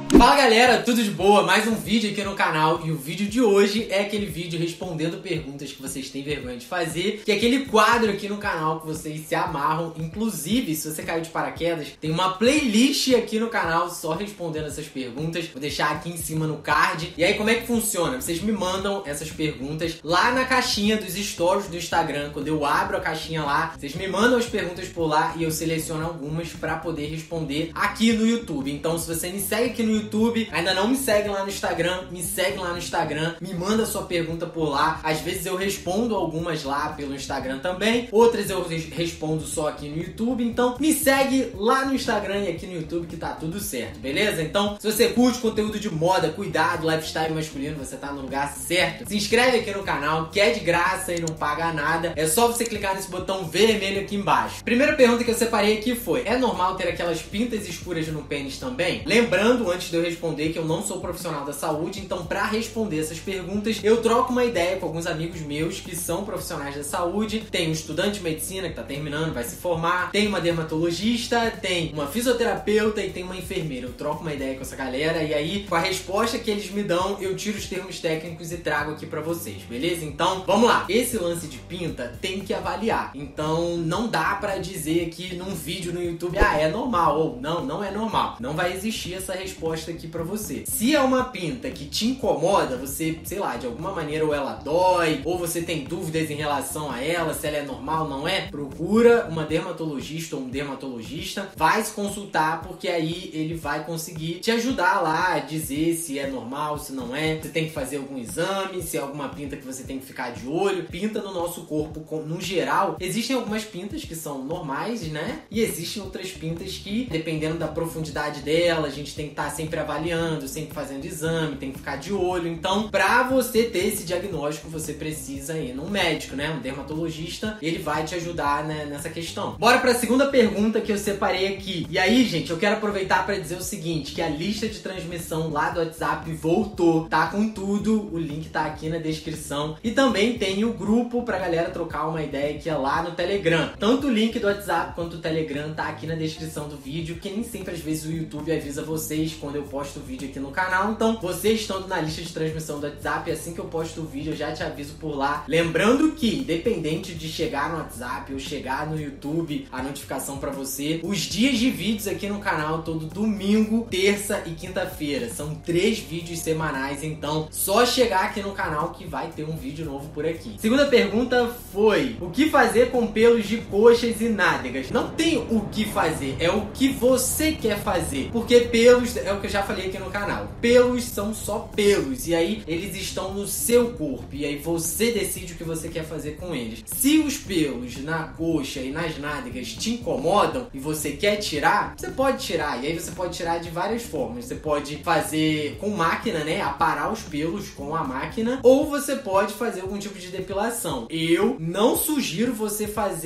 Fala galera, tudo de boa? Mais um vídeo aqui no canal e o vídeo de hoje é aquele vídeo respondendo perguntas que vocês têm vergonha de fazer, que é aquele quadro aqui no canal que vocês se amarram. Inclusive, se você caiu de paraquedas, tem uma playlist aqui no canal só respondendo essas perguntas. Vou deixar aqui em cima no card. E aí como é que funciona? Vocês me mandam essas perguntas lá na caixinha dos stories do Instagram. Quando eu abro a caixinha lá, vocês me mandam as perguntas por lá e eu seleciono algumas pra poder responder aqui no YouTube. Então se você me segue aqui no YouTube, ainda não me segue lá no Instagram, me segue lá no Instagram, me manda sua pergunta por lá. Às vezes eu respondo algumas lá pelo Instagram também, outras eu respondo só aqui no YouTube. Então me segue lá no Instagram e aqui no YouTube que tá tudo certo, beleza? Então se você curte conteúdo de moda, cuidado, lifestyle masculino, você tá no lugar certo. Se inscreve aqui no canal, que é de graça e não paga nada. É só você clicar nesse botão vermelho aqui embaixo. Primeira pergunta que eu separei aqui foi: é normal ter aquelas pintas escuras no pênis também? Lembrando, antes de eu responder, que eu não sou profissional da saúde, então pra responder essas perguntas eu troco uma ideia com alguns amigos meus que são profissionais da saúde. Tem um estudante de medicina que tá terminando, vai se formar, tem uma dermatologista, tem uma fisioterapeuta e tem uma enfermeira. Eu troco uma ideia com essa galera e aí, com a resposta que eles me dão, eu tiro os termos técnicos e trago aqui pra vocês, beleza? Então, vamos lá. Esse lance de pinta tem que avaliar. Então, não dá pra dizer aqui num vídeo no YouTube, é normal, ou não é normal. Não vai existir essa resposta aqui pra você. Se é uma pinta que te incomoda, você, sei lá, de alguma maneira ou ela dói, ou você tem dúvidas em relação a ela, se ela é normal ou não é, procura uma dermatologista ou um dermatologista, vai se consultar, porque aí ele vai conseguir te ajudar lá a dizer se é normal, se não é, você tem que fazer algum exame, se é alguma pinta que você tem que ficar de olho. Pinta no nosso corpo, no geral, existem algumas pintas que são normais, né? E existem outras pintas que, dependendo da profundidade dela, a gente tem que estar sempre avaliando, sempre fazendo exame, tem que ficar de olho. Então, pra você ter esse diagnóstico, você precisa ir num médico, né? Um dermatologista, ele vai te ajudar, né, nessa questão. Bora pra segunda pergunta que eu separei aqui. E aí, gente, eu quero aproveitar pra dizer o seguinte, que a lista de transmissão lá do WhatsApp voltou, tá com tudo, o link tá aqui na descrição. E também tem o grupo pra galera trocar uma ideia que é lá no Telegram. Tanto o link do WhatsApp quanto o Telegram tá aqui na descrição do vídeo, que nem sempre às vezes o YouTube avisa vocês quando eu posto o vídeo aqui no canal. Então, vocês estando na lista de transmissão do WhatsApp, assim que eu posto o vídeo, eu já te aviso por lá. Lembrando que, independente de chegar no WhatsApp ou chegar no YouTube, a notificação pra você, os dias de vídeos aqui no canal, todo domingo, terça e quinta-feira. São 3 vídeos semanais, então só chegar aqui no canal que vai ter um vídeo novo por aqui. Segunda pergunta foi: o que fazer com pelos de coxas e nádegas? Não tem o que fazer, é o que você quer fazer. Porque pelos, é o que eu já falei aqui no canal, pelos são só pelos, e aí eles estão no seu corpo, e aí você decide o que você quer fazer com eles. Se os pelos na coxa e nas nádegas te incomodam e você quer tirar, você pode tirar, e aí você pode tirar de várias formas. Você pode fazer com máquina, né, aparar os pelos com a máquina, ou você pode fazer algum tipo de depilação. Eu não sugiro você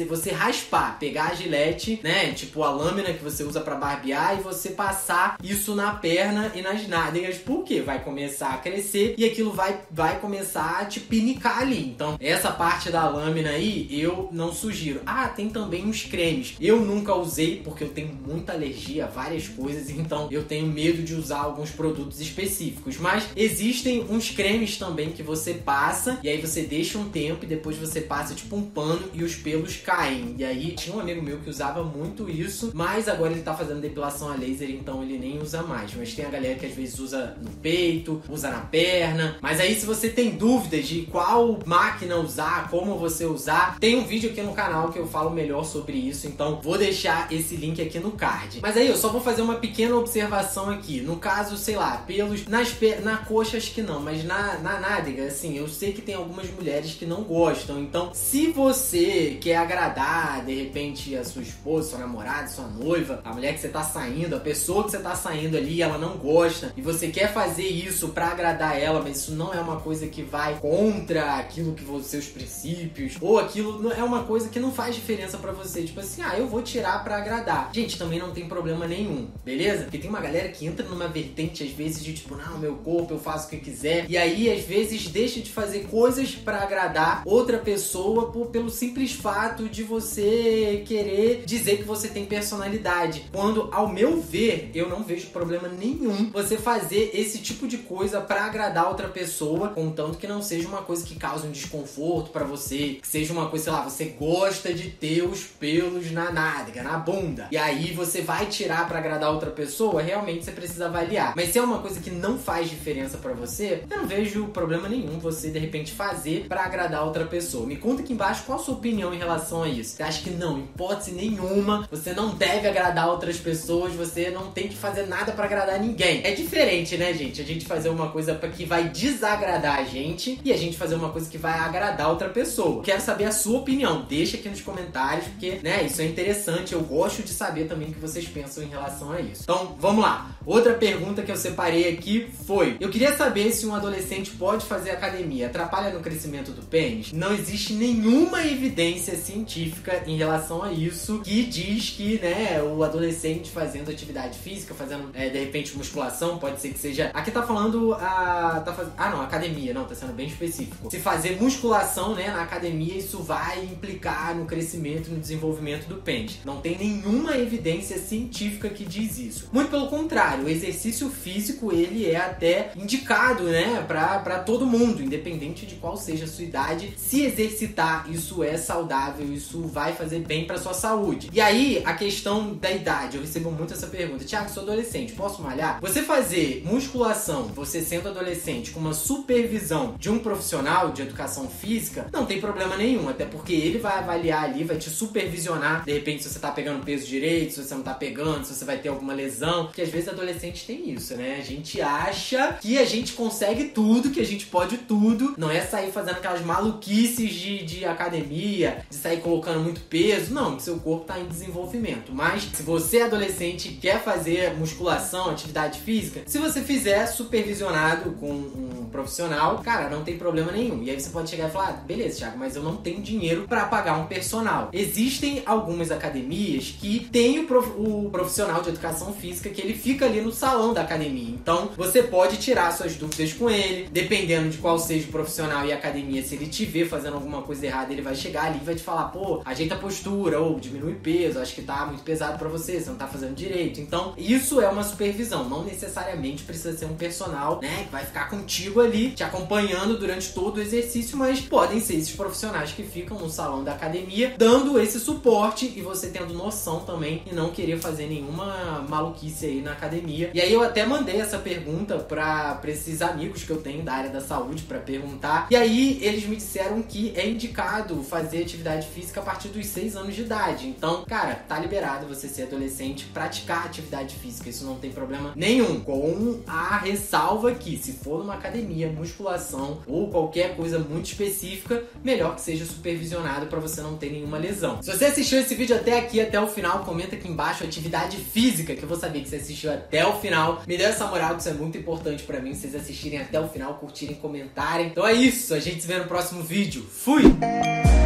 raspar, pegar a gilete, né, tipo a lâmina que você usa pra barbear, e você passar isso na perna e nas nádegas, porque vai começar a crescer e aquilo vai começar a te pinicar ali. Então, essa parte da lâmina aí, eu não sugiro. Tem também uns cremes. Eu nunca usei, porque eu tenho muita alergia a várias coisas, então eu tenho medo de usar alguns produtos específicos. Mas existem uns cremes também que você passa, e aí você deixa um tempo e depois você passa tipo um pano e os pelos caem. E aí, tinha um amigo meu que usava muito isso, mas agora ele tá fazendo depilação a laser, então ele nem usa mais. Mas tem a galera que às vezes usa no peito, usa na perna. Mas aí, se você tem dúvidas de qual máquina usar, como você usar, tem um vídeo aqui no canal que eu falo melhor sobre isso, então vou deixar esse link aqui no card. Mas aí eu só vou fazer uma pequena observação aqui. No caso, sei lá, pelos na coxa acho que não, mas na nádega, assim, eu sei que tem algumas mulheres que não gostam. Então, se você quer agradar, de repente, a sua esposa, sua namorada, sua noiva, a mulher que você tá saindo, a pessoa que você tá saindo ali, ela não gosta, e você quer fazer isso pra agradar ela, mas isso não é uma coisa que vai contra aquilo que seus princípios, ou aquilo não é uma coisa que não faz diferença pra você, tipo assim, eu vou tirar pra agradar. Gente, também não tem problema nenhum, beleza? Porque tem uma galera que entra numa vertente, às vezes, de tipo, não, meu corpo, eu faço o que eu quiser, e aí, às vezes, deixa de fazer coisas pra agradar outra pessoa pelo simples fato de você querer dizer que você tem personalidade, quando, ao meu ver, eu não vejo problema nenhum você fazer esse tipo de coisa pra agradar outra pessoa, contanto que não seja uma coisa que cause um desconforto pra você, que seja uma coisa, sei lá, você gosta de ter os pelos na nádega, na bunda, e aí você vai tirar pra agradar outra pessoa, realmente você precisa avaliar. Mas se é uma coisa que não faz diferença pra você, eu não vejo problema nenhum você, de repente, fazer pra agradar outra pessoa. Me conta aqui embaixo qual a sua opinião em relação a isso. Você acha que não, em hipótese nenhuma, você não deve agradar outras pessoas, você não tem que fazer nada pra agradar ninguém? É diferente, né, gente? A gente fazer uma coisa que vai desagradar a gente e a gente fazer uma coisa que vai agradar outra pessoa. Quero saber a sua opinião. Deixa aqui nos comentários, porque, né, isso é interessante. Eu gosto de saber também o que vocês pensam em relação a isso. Então, vamos lá. Outra pergunta que eu separei aqui foi: eu queria saber se um adolescente pode fazer academia. Atrapalha no crescimento do pênis? Não existe nenhuma evidência científica em relação a isso que diz que, né, o adolescente fazendo atividade física, fazendo, de repente, musculação, pode ser que seja... Aqui tá falando não, academia, não, tá sendo bem específico. Se fazer musculação, né, na academia, isso vai implicar no crescimento, no desenvolvimento do pênis. Não tem nenhuma evidência científica que diz isso. Muito pelo contrário, o exercício físico, ele é até indicado, né, pra todo mundo, independente de qual seja a sua idade. Se exercitar, isso é saudável, isso vai fazer bem pra sua saúde. E aí, a questão da idade, eu recebo muito essa pergunta: Thiago, sou adolescente, posso malhar? Você fazer musculação, você sendo adolescente, com uma supervisão de um profissional de educação física, não tem problema nenhum, até porque ele vai avaliar ali, vai te supervisionar, de repente, se você tá pegando peso direito, se você não tá pegando, se você vai ter alguma lesão, porque às vezes adolescente tem isso, né? A gente acha que a gente consegue tudo, que a gente pode tudo, não é sair fazendo aquelas maluquices de academia, de sair colocando muito peso, não, seu corpo tá em desenvolvimento. Mas se você é adolescente e quer fazer musculação, atividade física, se você fizer supervisionado com um profissional, cara, não tem problema nenhum. E aí você pode chegar e falar: beleza, Thiago, mas eu não tenho dinheiro pra pagar um personal. Existem algumas academias que tem o profissional de educação física, que ele fica ali no salão da academia. Então, você pode tirar suas dúvidas com ele, dependendo de qual seja o profissional e a academia. Se ele te ver fazendo alguma coisa errada, ele vai chegar ali e vai te falar: pô, ajeita a postura, ou diminui peso, acho que tá muito pesado pra você não tá fazendo direito. Então, isso é uma supervisão. Não necessariamente precisa ser um personal, né, que vai ficar contigo ali, te acompanhando durante todo o exercício, mas podem ser esses profissionais que ficam no salão da academia, dando esse suporte e você tendo noção também e não querer fazer nenhuma maluquice aí na academia. E aí eu até mandei essa pergunta pra esses amigos que eu tenho da área da saúde pra perguntar, e aí eles me disseram que é indicado fazer atividade física a partir dos 6 anos de idade. Então, cara, tá liberado você ser adolescente, praticar atividade física, isso não tem problema nenhum, com a ressalva que, se for numa academia, musculação ou qualquer coisa muito específica, melhor que seja supervisionado pra você não ter nenhuma lesão. Se você assistiu esse vídeo até aqui, até o final, comenta aqui embaixo atividade física, que eu vou saber que você assistiu até o final. Me dê essa moral, que isso é muito importante pra mim, vocês assistirem até o final, curtirem, comentarem. Então é isso, a gente se vê no próximo vídeo. Fui!